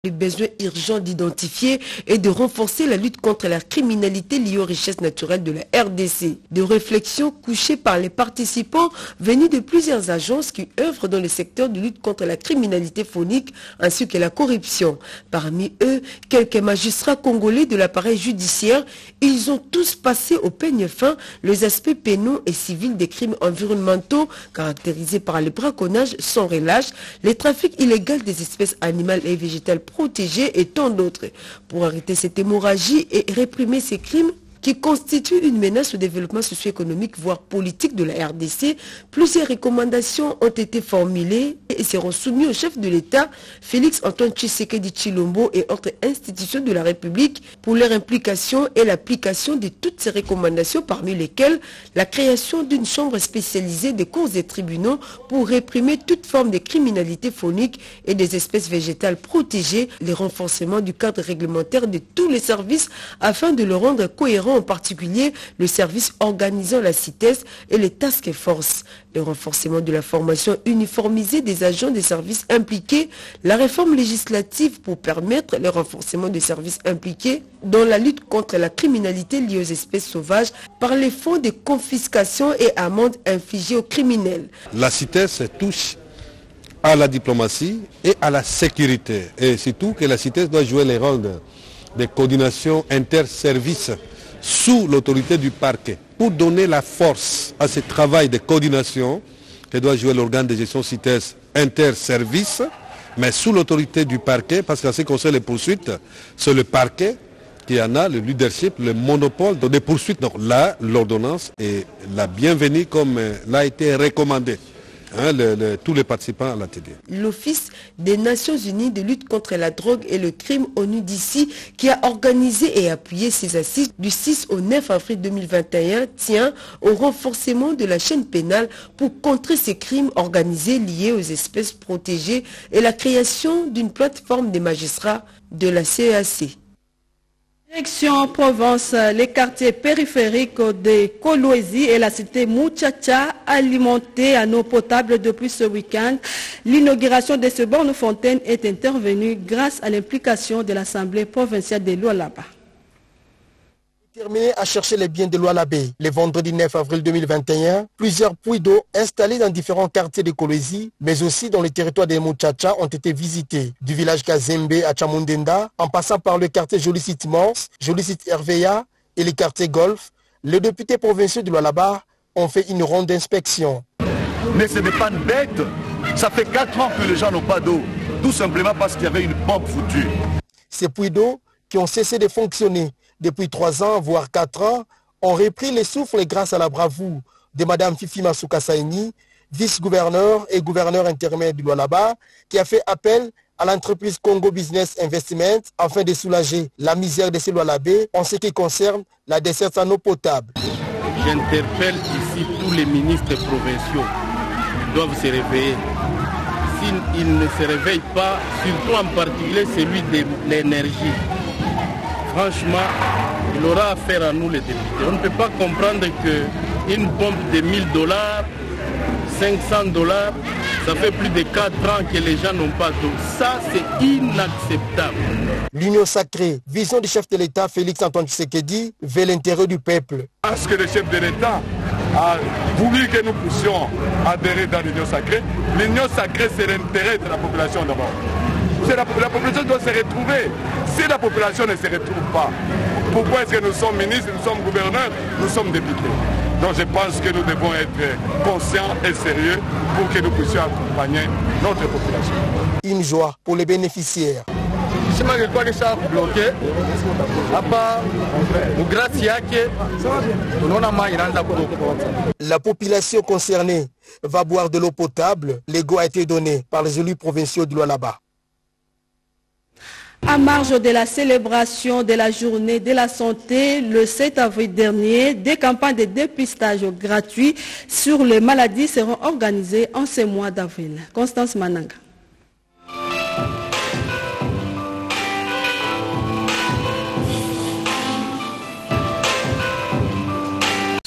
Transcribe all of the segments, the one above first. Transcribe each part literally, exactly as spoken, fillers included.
Le besoin urgent d'identifier et de renforcer la lutte contre la criminalité liée aux richesses naturelles de la R D C. Des réflexions couchées par les participants venus de plusieurs agences qui œuvrent dans le secteur de lutte contre la criminalité phonique ainsi que la corruption. Parmi eux, quelques magistrats congolais de l'appareil judiciaire. Ils ont tous passé au peigne fin les aspects pénaux et civils des crimes environnementaux caractérisés par le braconnage sans relâche, les trafics illégaux des espèces animales et végétales protégées et tant d'autres. Pour arrêter cette hémorragie et réprimer ces crimes qui constituent une menace au développement socio-économique, voire politique de la R D C, plusieurs recommandations ont été formulées et seront soumises au chef de l'État, Félix Antoine Tshisekedi Tshilombo et autres institutions de la République pour leur implication et l'application de toutes ces recommandations, parmi lesquelles la création d'une chambre spécialisée des cours et tribunaux pour réprimer toute forme de criminalité phonique et des espèces végétales protégées, le renforcement du cadre réglementaire de tous les services afin de le rendre cohérent, en particulier le service organisant la CITES et les task force, le renforcement de la formation uniformisée des agents des services impliqués, la réforme législative pour permettre le renforcement des services impliqués dans la lutte contre la criminalité liée aux espèces sauvages par les fonds de confiscation et amendes infligées aux criminels. La CITES touche à la diplomatie et à la sécurité, et surtout que la CITES doit jouer les rôles de, de coordination inter-services sous l'autorité du parquet, pour donner la force à ce travail de coordination que doit jouer l'organe de gestion CITES inter-services, mais sous l'autorité du parquet, parce qu'en ce qui concerne les poursuites, c'est le parquet qui en a le leadership, le monopole des poursuites. Donc là, l'ordonnance est la bienvenue comme l'a été recommandé. Hein, le, le, tous les participants à la T D. L'Office des Nations Unies de lutte contre la drogue et le crime ONU d'ici, qui a organisé et appuyé ces assises du six au neuf avril deux mille vingt et un, tient au renforcement de la chaîne pénale pour contrer ces crimes organisés liés aux espèces protégées et la création d'une plateforme des magistrats de la C E A C. Direction Provence, les quartiers périphériques de Kolwezi et la cité Muchacha alimentés à eau potable depuis ce week-end. L'inauguration de ce borne fontaine est intervenue grâce à l'implication de l'Assemblée provinciale de Lualaba. Terminé à chercher les biens de Lualabé. Le vendredi neuf avril deux mille vingt et un, plusieurs puits d'eau installés dans différents quartiers de Kolwezi, mais aussi dans le territoire des Muchacha, ont été visités. Du village Kazembe à Chamundenda, en passant par le quartier Jolicite Morse, Jolicite Herveya et le quartier Golf, les députés provinciaux de Lualaba ont fait une ronde d'inspection. Mais ce n'est pas une bête. Ça fait quatre ans que les gens n'ont pas d'eau, tout simplement parce qu'il y avait une pompe foutue. Ces puits d'eau qui ont cessé de fonctionner depuis trois ans, voire quatre ans, ont repris les souffles grâce à la bravoure de Mme Fifi Masuka Saini, vice-gouverneur et gouverneur intérimaire du Lualaba, qui a fait appel à l'entreprise Congo Business Investment afin de soulager la misère de ces Lualabés en ce qui concerne la desserte en eau potable. J'interpelle ici tous les ministres provinciaux qui doivent se réveiller. S'ils ne se réveillent pas, surtout en particulier celui de l'énergie, franchement, il aura affaire à nous les députés. On ne peut pas comprendre qu'une pompe de mille dollars, cinq cents dollars, ça fait plus de quatre ans que les gens n'ont pas d'eau. Ça, c'est inacceptable. L'Union sacrée, vision du chef de l'État Félix Antoine Tshisekedi, veut l'intérêt du peuple. Parce que le chef de l'État a voulu que nous puissions adhérer dans l'Union sacrée, l'Union sacrée, c'est l'intérêt de la population d'abord. La, la population doit se retrouver. Si la population ne se retrouve pas, pourquoi est-ce que nous sommes ministres, nous sommes gouverneurs, nous sommes députés? Donc je pense que nous devons être conscients et sérieux pour que nous puissions accompagner notre population. Une joie pour les bénéficiaires. La population concernée va boire de l'eau potable. L'ego a été donné par les élus provinciaux de Lualaba. À marge de la célébration de la journée de la santé, le sept avril dernier, des campagnes de dépistage gratuits sur les maladies seront organisées en ce mois d'avril. Constance Mananga.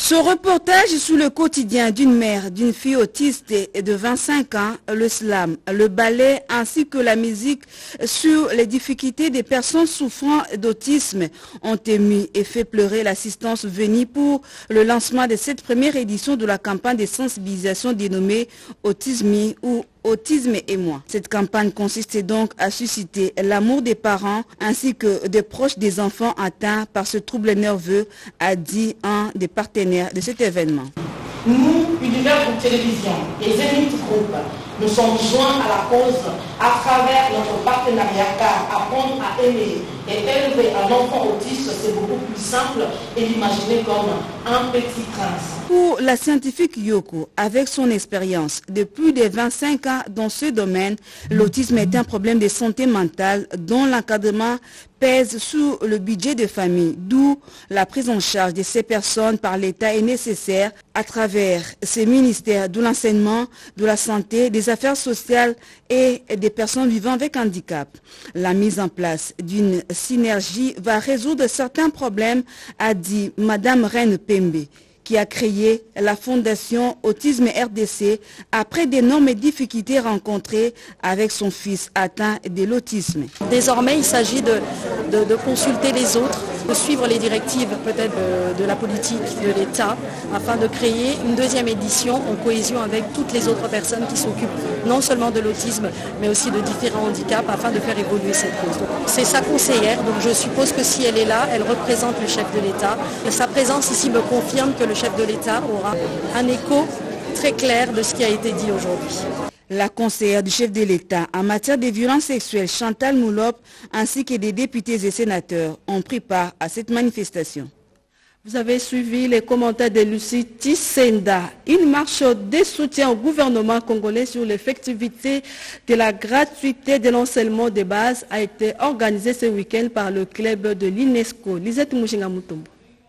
Ce reportage sur le quotidien d'une mère, d'une fille autiste de vingt-cinq ans, le slam, le ballet ainsi que la musique sur les difficultés des personnes souffrant d'autisme ont ému et fait pleurer l'assistance venue pour le lancement de cette première édition de la campagne de sensibilisation dénommée Autisme ou Autisme et moi. Cette campagne consiste donc à susciter l'amour des parents ainsi que des proches des enfants atteints par ce trouble nerveux, a dit un des partenaires de cet événement. Nous, Univers Groupe Télévision et Zenith Group, nous sommes joints à la cause à travers notre partenariat, car apprendre à aimer et élever un enfant autiste, c'est beaucoup plus simple et l'imaginer comme un petit prince. Pour la scientifique Yoko, avec son expérience de plus de vingt-cinq ans dans ce domaine, l'autisme est un problème de santé mentale dont l'encadrement pèse sur le budget de famille, d'où la prise en charge de ces personnes par l'État est nécessaire à travers ces ministères de l'enseignement, de la santé, des affaires sociales et des personnes vivant avec handicap. La mise en place d'une synergie va résoudre certains problèmes, a dit Madame Reine Pembe, qui a créé la fondation Autisme R D C après d'énormes difficultés rencontrées avec son fils atteint de l'autisme. Désormais, il s'agit de, de, de consulter les autres, de suivre les directives peut-être de, de la politique de l'État afin de créer une deuxième édition en cohésion avec toutes les autres personnes qui s'occupent non seulement de l'autisme mais aussi de différents handicaps afin de faire évoluer cette cause. C'est sa conseillère, donc je suppose que si elle est là, elle représente le chef de l'État. Et sa présence ici me confirme que le chef de l'État aura un écho très clair de ce qui a été dit aujourd'hui. La conseillère du chef de l'État en matière de violences sexuelles, Chantal Moulop, ainsi que des députés et sénateurs ont pris part à cette manifestation. Vous avez suivi les commentaires de Lucie Tissenda. Une marche de soutien au gouvernement congolais sur l'effectivité de la gratuité de l'enseignement de base a été organisée ce week-end par le club de l'UNESCO. Lisette Mouchinga Mutombo.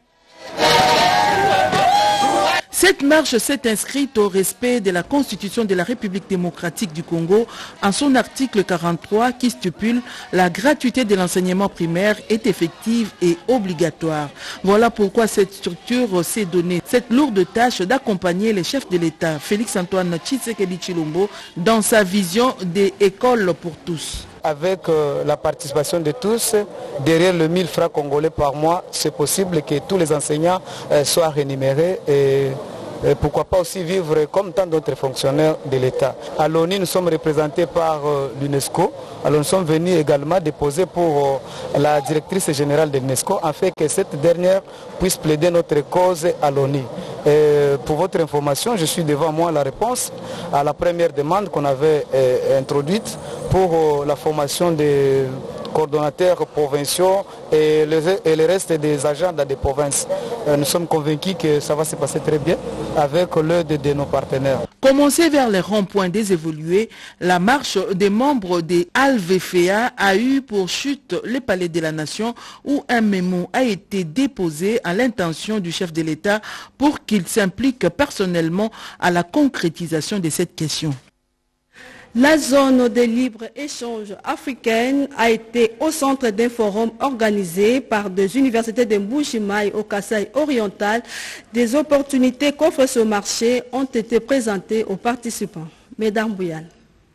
Cette marche s'est inscrite au respect de la Constitution de la République démocratique du Congo en son article quarante-trois qui stipule la gratuité de l'enseignement primaire est effective et obligatoire. Voilà pourquoi cette structure s'est donnée cette lourde tâche d'accompagner les chefs de l'État, Félix-Antoine Tshisekedi Tshilombo, dans sa vision des écoles pour tous. Avec euh, la participation de tous, derrière le mille francs congolais par mois, c'est possible que tous les enseignants euh, soient rémunérés et, et pourquoi pas aussi vivre comme tant d'autres fonctionnaires de l'État. À l'ONU, nous sommes représentés par euh, l'UNESCO. Alors nous sommes venus également déposer pour euh, la directrice générale de l'UNESCO afin que cette dernière puisse plaider notre cause à l'ONU. Pour votre information, je suis devant moi la réponse à la première demande qu'on avait euh, introduite pour euh, la formation des coordonnateurs provinciaux et le, et le reste des agents dans des provinces. Euh, nous sommes convaincus que ça va se passer très bien avec l'aide de, de nos partenaires. Commencée vers les ronds-points désévolués, la marche des membres des A L V F E A a eu pour chute le Palais de la Nation où un mémo a été déposé à l'intention du chef de l'État pour qu'il s'implique personnellement à la concrétisation de cette question. La zone de libre-échange africaine a été au centre d'un forum organisé par des universités de Mbuji-Mayi au Kasaï oriental. Des opportunités qu'offre ce marché ont été présentées aux participants. Mesdames Bouyane.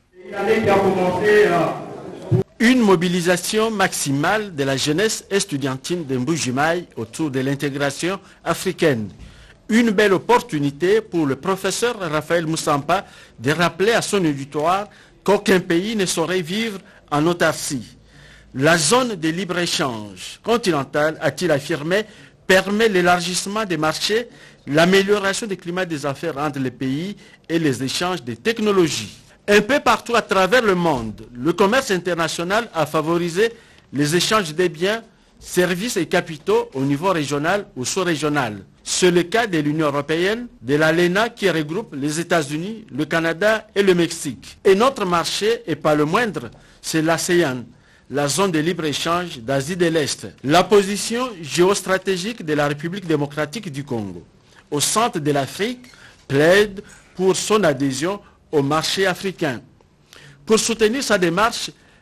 Une mobilisation maximale de la jeunesse estudiantine de Mbuji-Mayi autour de l'intégration africaine. Une belle opportunité pour le professeur Raphaël Moussampa de rappeler à son auditoire qu'aucun pays ne saurait vivre en autarcie. La zone de libre-échange continentale, a-t-il affirmé, permet l'élargissement des marchés, l'amélioration du climat des affaires entre les pays et les échanges de technologies. Un peu partout à travers le monde, le commerce international a favorisé les échanges des biens, services et capitaux au niveau régional ou sous-régional. C'est le cas de l'Union européenne, de l'ALENA qui regroupe les États-Unis, le Canada et le Mexique. Et notre marché, et pas le moindre, c'est l'ASEAN, la zone de libre-échange d'Asie de l'Est. La position géostratégique de la République démocratique du Congo, au centre de l'Afrique, plaide pour son adhésion au marché africain. Pour soutenir sa démarche,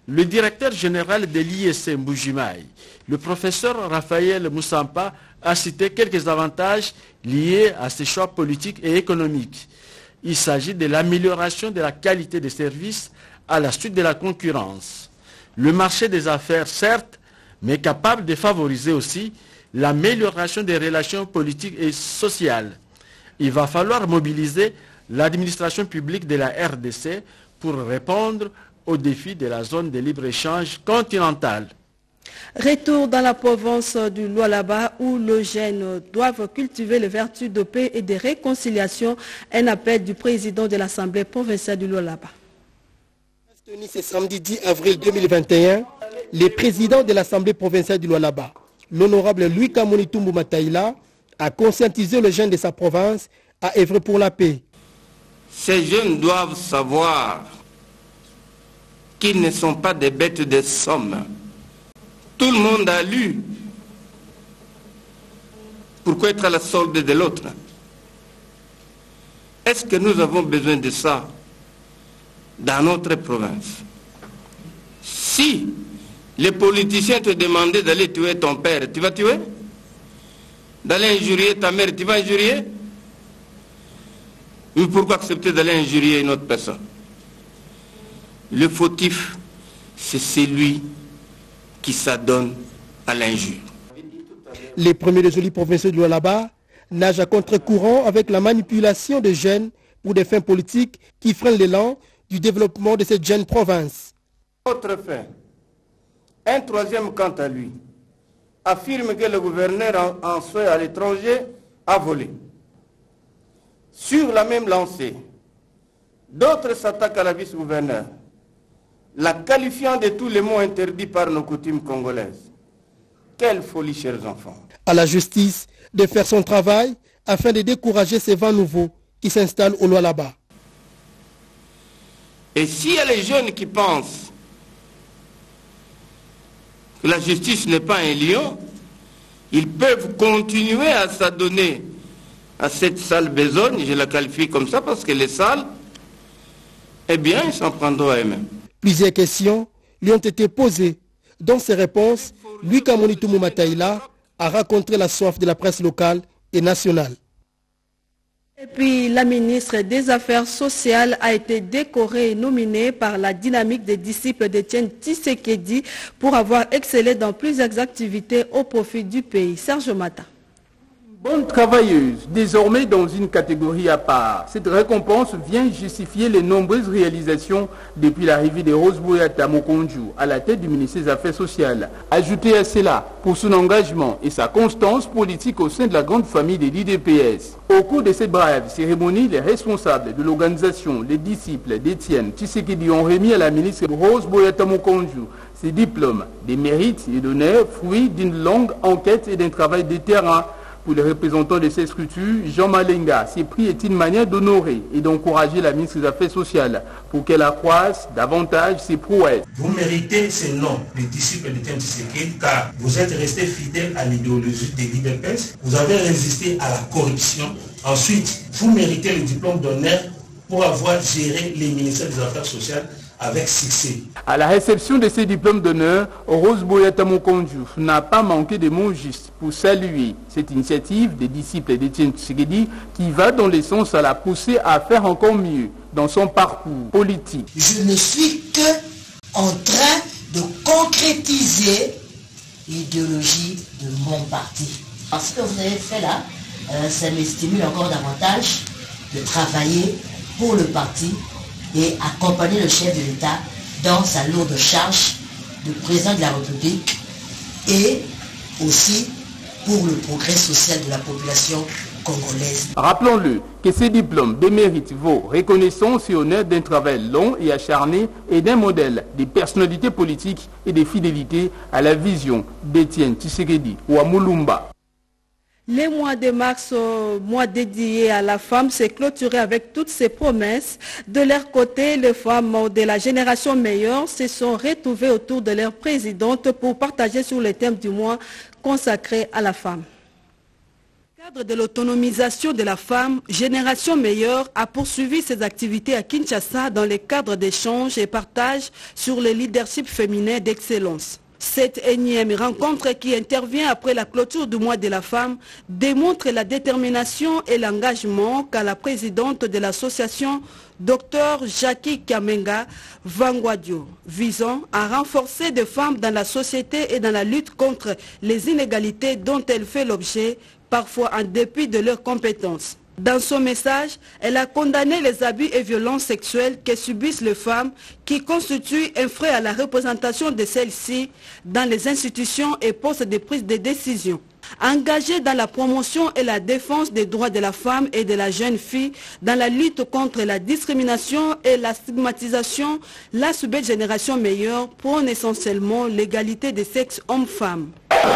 Le directeur général de l'I S Mbujimayi, le professeur Raphaël Moussampa, a cité quelques avantages liés à ces choix politiques et économiques. Il s'agit de l'amélioration de la qualité des services à la suite de la concurrence. Le marché des affaires, certes, mais capable de favoriser aussi l'amélioration des relations politiques et sociales. Il va falloir mobiliser l'administration publique de la R D C pour répondre aux défis de la zone de libre-échange continentale. Retour dans la province du Lualaba où les jeunes doivent cultiver les vertus de paix et de réconciliation, un appel du président de l'Assemblée provinciale du Lualaba. Tenu ce samedi dix avril deux mille vingt et un, le président de l'Assemblée provinciale du Lualaba, l'honorable Louis Kamonitumbu Mataïla, a conscientisé les jeunes de sa province à œuvrer pour la paix. Ces jeunes doivent savoir qu'ils ne sont pas des bêtes de somme. Tout le monde a lu. Pourquoi être à la solde de l'autre? Est-ce que nous avons besoin de ça dans notre province? Si les politiciens te demandaient d'aller tuer ton père, tu vas tuer? D'aller injurier ta mère, tu vas injurier? Mais pourquoi accepter d'aller injurier une autre personne? Le fautif, c'est celui qui s'adonne à l'injure. Les premiers des jolis provinciaux de Lualaba nagent à contre-courant avec la manipulation des jeunes pour des fins politiques qui freinent l'élan du développement de cette jeune province. Autre fin. Un troisième, quant à lui, affirme que le gouverneur en, en soi à l'étranger a volé. Sur la même lancée, d'autres s'attaquent à la vice-gouverneur, la qualifiant de tous les mots interdits par nos coutumes congolaises. Quelle folie, chers enfants. À la justice de faire son travail afin de décourager ces vents nouveaux qui s'installent au Lualaba. Et s'il y a les jeunes qui pensent que la justice n'est pas un lion, ils peuvent continuer à s'adonner à cette sale besogne, je la qualifie comme ça parce qu'elle est sale, eh bien, ils s'en prendront à eux-mêmes. Plusieurs questions lui ont été posées. Dans ses réponses, Louis Kamonitumbu Mataïla a rencontré la soif de la presse locale et nationale. Et puis, la ministre des Affaires sociales a été décorée et nominée par la dynamique des disciples d'Étienne Tshisekedi pour avoir excellé dans plusieurs activités au profit du pays. Serge Mata. Bonne travailleuse, désormais dans une catégorie à part. Cette récompense vient justifier les nombreuses réalisations depuis l'arrivée de Rose Boyata Mokonju à la tête du ministère des Affaires sociales. Ajoutez à cela pour son engagement et sa constance politique au sein de la grande famille de l'I D P S. Au cours de cette brève cérémonie, les responsables de l'organisation, les disciples d'Étienne Tshisekedi ont remis à la ministre Rose Boyata Mokonju ses diplômes, des mérites et d'honneur, fruits d'une longue enquête et d'un travail de terrain. Pour les représentants de ces structures, Jean Malenga, ces prix est une manière d'honorer et d'encourager la ministre des Affaires sociales pour qu'elle accroisse davantage ses prouesses. Vous méritez ce nom, les disciples d'Étienne Tshisekedi, car vous êtes restés fidèles à l'idéologie de l'I D P S, vous avez résisté à la corruption. Ensuite, vous méritez le diplôme d'honneur pour avoir géré les ministères des Affaires sociales avec succès. À la réception de ces diplômes d'honneur, Rose Boyata Mokonju n'a pas manqué de mots justes pour saluer cette initiative des disciples d'Étienne Tshisekedi qui va dans le sens à la pousser à faire encore mieux dans son parcours politique. Je ne suis que en train de concrétiser l'idéologie de mon parti. Ce que vous avez fait là, euh, ça me stimule encore davantage de travailler pour le parti et accompagner le chef de l'État dans sa lourde charge de président de la République et aussi pour le progrès social de la population congolaise. Rappelons-le que ces diplômes déméritent vos reconnaissances et honneurs d'un travail long et acharné et d'un modèle de personnalité politique et de fidélité à la vision d'Étienne Tshisekedi ou à Moulumba. Les mois de mars, euh, mois dédié à la femme, s'est clôturé avec toutes ces promesses. De leur côté, les femmes de la génération meilleure se sont retrouvées autour de leur présidente pour partager sur le thème du mois consacré à la femme. Dans le cadre de l'autonomisation de la femme, Génération Meilleure a poursuivi ses activités à Kinshasa dans le cadre d'échanges et partages sur le leadership féminin d'excellence. Cette énième rencontre qui intervient après la clôture du mois de la femme démontre la détermination et l'engagement qu'a la présidente de l'association Docteur Jackie Kamenga Vangwadio, visant à renforcer des femmes dans la société et dans la lutte contre les inégalités dont elle fait l'objet, parfois en dépit de leurs compétences. Dans son message, elle a condamné les abus et violences sexuelles que subissent les femmes qui constituent un frein à la représentation de celles-ci dans les institutions et postes de prise de décision. Engagée dans la promotion et la défense des droits de la femme et de la jeune fille, dans la lutte contre la discrimination et la stigmatisation, la Subet Génération Meilleure prône essentiellement l'égalité des sexes hommes-femmes.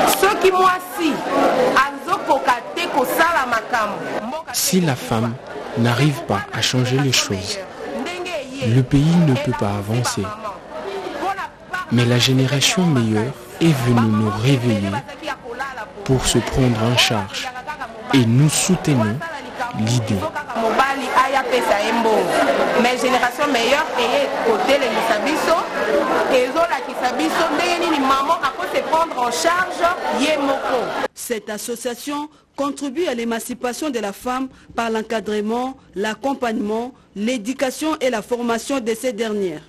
Si la femme n'arrive pas à changer les choses, le pays ne peut pas avancer. Mais la Génération Meilleure est venue nous réveiller pour se prendre en charge et nous soutenons l'idée. Mais Génération Meilleure est côté les Misabiso et la Kisabiso ni maman à se prendre en charge Yemoko. Cette association contribue à l'émancipation de la femme par l'encadrement, l'accompagnement, l'éducation et la formation de ces dernières.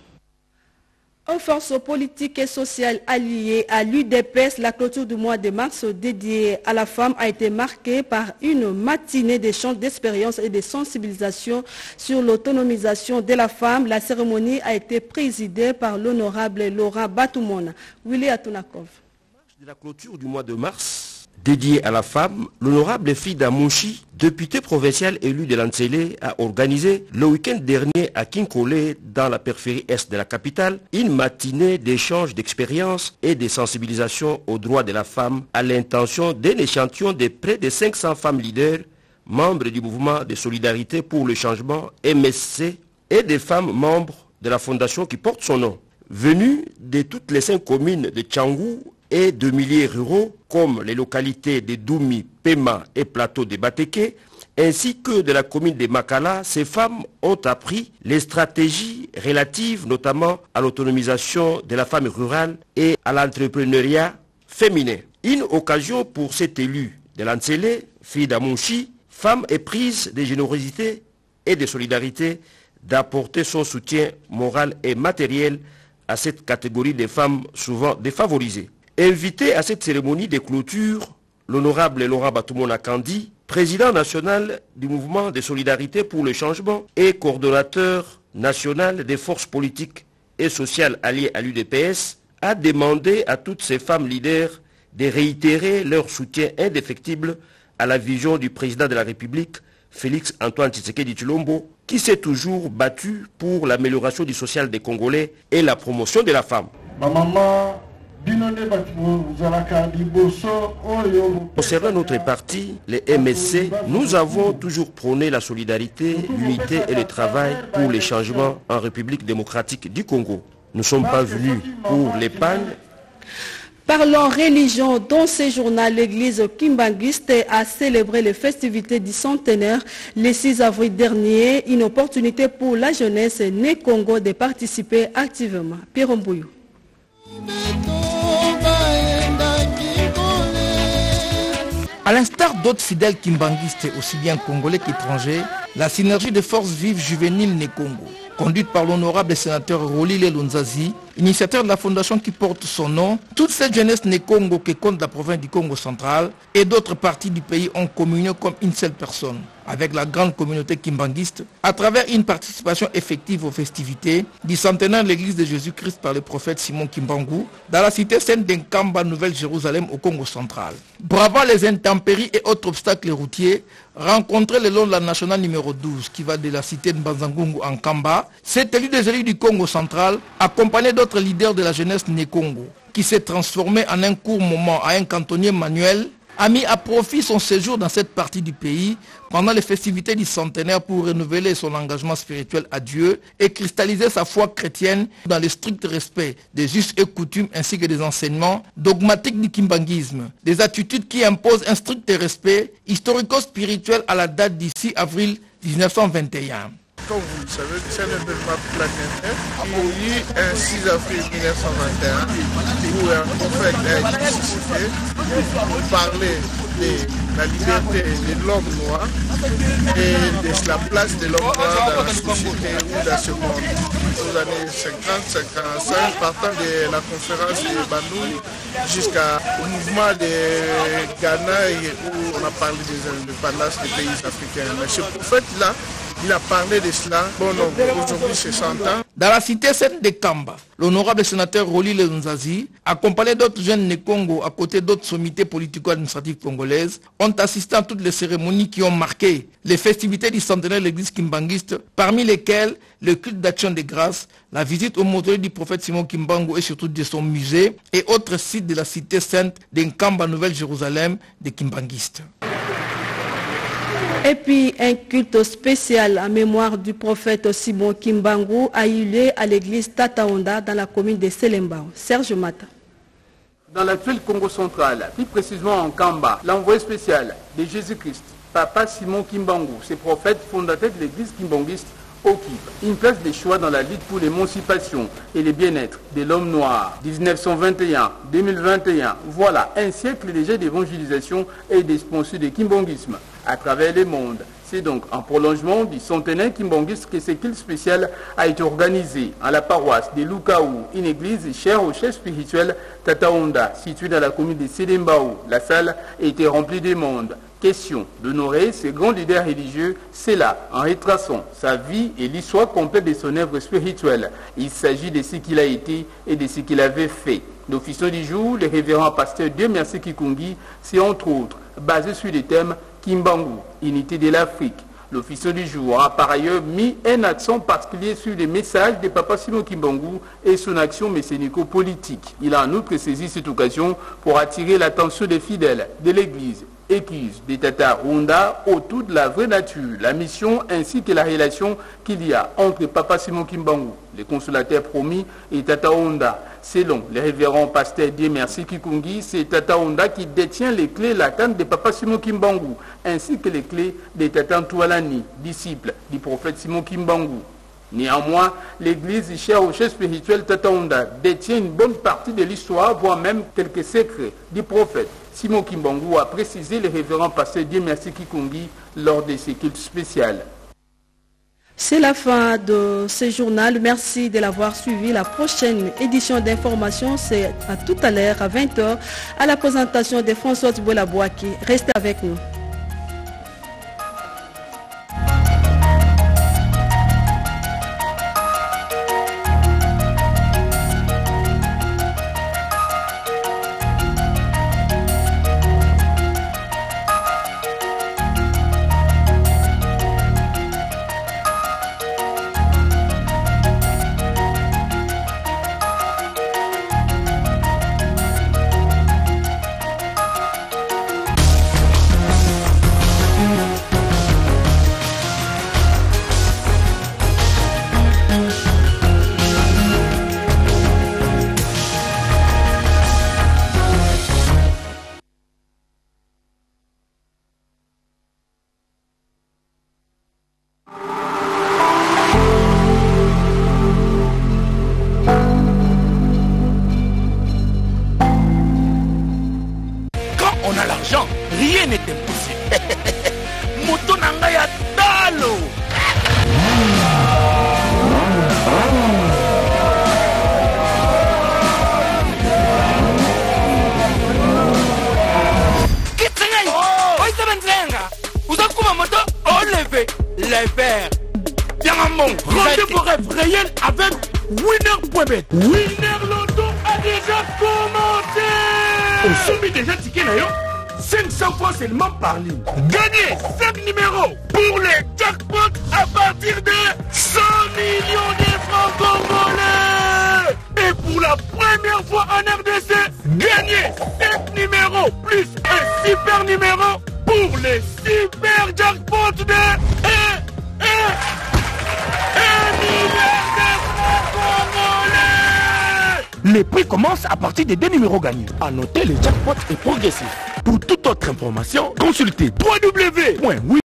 Aux forces politiques et sociales alliées à l'U D P S, la clôture du mois de mars dédiée à la femme a été marquée par une matinée d'échanges d'expériences et de sensibilisation sur l'autonomisation de la femme. La cérémonie a été présidée par l'honorable Laura Batoumona. Willy Atunakov. De la clôture du mois de mars dédiée à la femme, l'honorable Frida Mouchi, députée provinciale élue de Lanzélé, a organisé le week-end dernier à Kinkole, dans la périphérie est de la capitale, une matinée d'échanges d'expériences et de sensibilisation aux droits de la femme à l'intention d'un échantillon de près de cinq cents femmes leaders, membres du mouvement de solidarité pour le changement M S C et des femmes membres de la fondation qui porte son nom. Venues de toutes les cinq communes de Tchangou et de milliers ruraux comme les localités de Doumi, Pema et Plateau de Bateke, ainsi que de la commune de Makala, ces femmes ont appris les stratégies relatives notamment à l'autonomisation de la femme rurale et à l'entrepreneuriat féminin. Une occasion pour cet élu de Lanzélé, Frida Mouchi, femme éprise de générosité et de solidarité, d'apporter son soutien moral et matériel à cette catégorie de femmes souvent défavorisées. Invité à cette cérémonie de clôture, l'honorable Laura Batoumona Kandi, président national du mouvement de solidarité pour le changement et coordonnateur national des forces politiques et sociales alliées à l'U D P S, a demandé à toutes ces femmes leaders de réitérer leur soutien indéfectible à la vision du président de la République, Félix Antoine Tshisekedi Tshilombo, qui s'est toujours battu pour l'amélioration du social des Congolais et la promotion de la femme. Ma maman... Concernant notre parti, les M S C, nous avons toujours prôné la solidarité, l'unité et le travail pour les changements en République démocratique du Congo. Nous ne sommes pas venus pour l'épargne. Parlons religion, dans ce journal, l'église kimbanguiste a célébré les festivités du centenaire le six avril dernier, une opportunité pour la jeunesse née Congo de participer activement. Pierre Mbouyou. À l'instar d'autres fidèles kimbanguistes, aussi bien congolais qu'étrangers, la synergie des forces vives juvéniles Né Congo, conduite par l'honorable sénateur Rolile Lunzazi, initiateur de la fondation qui porte son nom, toute cette jeunesse Né Congo qui compte la province du Congo central et d'autres parties du pays ont communié comme une seule personne avec la grande communauté kimbanguiste à travers une participation effective aux festivités du centenaire de l'église de Jésus-Christ par le prophète Simon Kimbangu dans la cité sainte d'Nkamba, Nouvelle-Jérusalem au Congo central. Bravant les intempéries et autres obstacles routiers rencontrés le long de la nationale numéro douze qui va de la cité de Mbanzangungu en Kamba, cet élu des élus du Congo central, accompagné d'autres leaders de la jeunesse Né Congo, qui s'est transformé en un court moment à un cantonnier manuel, a mis à profit son séjour dans cette partie du pays pendant les festivités du centenaire pour renouveler son engagement spirituel à Dieu et cristalliser sa foi chrétienne dans le strict respect des us et coutumes ainsi que des enseignements dogmatiques du kimbanguisme. Des attitudes qui imposent un strict respect historico-spirituel à la date d'ici avril mille neuf cent vingt et un. Comme vous le savez, c'est un événement planétaire qui a eu un six avril mille neuf cent vingt et un où un prophète a été suscité pour parler de la liberté de l'homme noir et de la place de l'homme noir dans la société ou dans ce monde. Aux années cinquante cinquante-cinq, partant de la conférence de Bandung jusqu'au mouvement de Ghana où on a parlé des indépendances des pays africains. Mais ce prophète-là, il a parlé de cela, bon, aujourd'hui c'est cent ans. Dans la cité sainte de Kamba, l'honorable sénateur Roli Lelunzazi, accompagné d'autres jeunes du Congo à côté d'autres sommités politico-administratives congolaises, ont assisté à toutes les cérémonies qui ont marqué les festivités du centenaire de l'église kimbangiste, parmi lesquelles le culte d'action de grâce, la visite au mausolée du prophète Simon Kimbangu et surtout de son musée et autres sites de la cité sainte de Nkamba, Nouvelle-Jérusalem, des kimbanguistes. Et puis, un culte spécial en mémoire du prophète Simon Kimbangu a eu lieu à l'église Tataonda dans la commune de Selembao. Serge Mata. Dans l'actuel Congo central, plus précisément en Kamba, l'envoyé spécial de Jésus-Christ, Papa Simon Kimbangu, ce prophète fondateur de l'église kimbanguiste, occupe une place de choix dans la lutte pour l'émancipation et le bien-être de l'homme noir. mille neuf cent vingt et un deux mille vingt et un, voilà un siècle déjà d'évangélisation et d'expansion du kimbanguisme à travers le monde. C'est donc en prolongement du centenaire kimbanguiste que ce culte spécial a été organisé à la paroisse de Lukaou, une église chère au chef spirituel Tataonda, située dans la commune de Selembao. La salle a été remplie de monde. Question d'honorer ce grand leader religieux, c'est là, en retraçant sa vie et l'histoire complète de son œuvre spirituelle. Il s'agit de ce qu'il a été et de ce qu'il avait fait. L'officier du jour, le révérend pasteur Dieu Merci Kikungi, c'est entre autres basé sur le thème Kimbangu, unité de l'Afrique. L'officier du jour a par ailleurs mis un accent particulier sur les messages de Papa Simon Kimbangu et son action mécanico-politique. Il a en outre saisi cette occasion pour attirer l'attention des fidèles de l'Église église des Tataonda autour de la vraie nature, la mission ainsi que la relation qu'il y a entre Papa Simon Kimbangu, le consolateur promis, et Tataonda. Selon le révérend pasteur Dieu Merci Kikungi, c'est Tataonda qui détient les clés latentes de Papa Simon Kimbangu, ainsi que les clés de Tata Ntoualani, disciple du prophète Simon Kimbangu. Néanmoins, l'église chère au chef spirituel Tataonda détient une bonne partie de l'histoire, voire même quelques secrets du prophète Simon Kimbangu, a précisé le révérend pasteur Dieu Merci Kikungi lors de ce culte spécial. C'est la fin de ce journal. Merci de l'avoir suivi. La prochaine édition d'information, c'est à tout à l'heure à vingt heures à la présentation de François Boulabouaki. Restez avec nous. Gagnez cinq numéros pour les jackpots à partir de cent millions de francs congolais. Et pour la première fois en R D C, gagnez cinq numéros numéro plus un super numéro pour les super jackpots de un, un, un milliard de francs congolais. Les prix commencent à partir des deux numéros gagnés. À noter, le jackpot est progressif. Pour toute autre information, consultez w w w point